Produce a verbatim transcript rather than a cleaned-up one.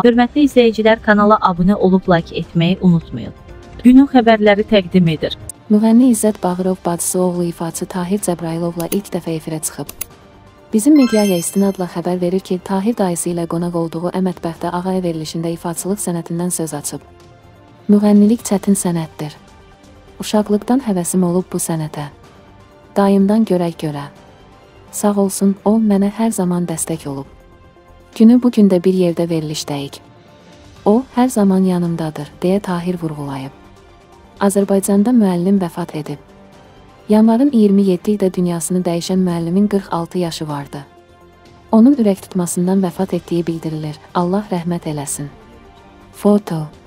Hörmətli izləyicilər, kanala abunə olub like etməyi unutmayın. Günün xəbərləri təqdim edir. Müğənni İzzət Bağırov bacısı oğlu ifaçı Tahir Cəbrayılovla ilk dəfə efirə çıxıb. Bizim mediaya istinadla xəbər verir ki, Tahir dayısı ilə qonaq olduğu Əmətbəxtə Ağaya verilişində ifaçılıq sənətindən söz açıb. Müğənnilik çətin sənətdir. Uşaqlıqdan həvəsim olub bu sənətə. Dayımdan görək görə. Sağ olsun, o mənə hər zaman dəstək olub. Günü bu gündə bir yerdə verilişdəyik. O, hər zaman yanımdadır, deyə Tahir vurğulayıb. Azərbaycanda müəllim vəfat edib. Yanvarın iyirmi yeddidə dünyasını dəyişən müəllimin qırx altı yaşı vardı. Onun ürək tutmasından vəfat etdiyi bildirilir. Allah rəhmət eləsin. Foto.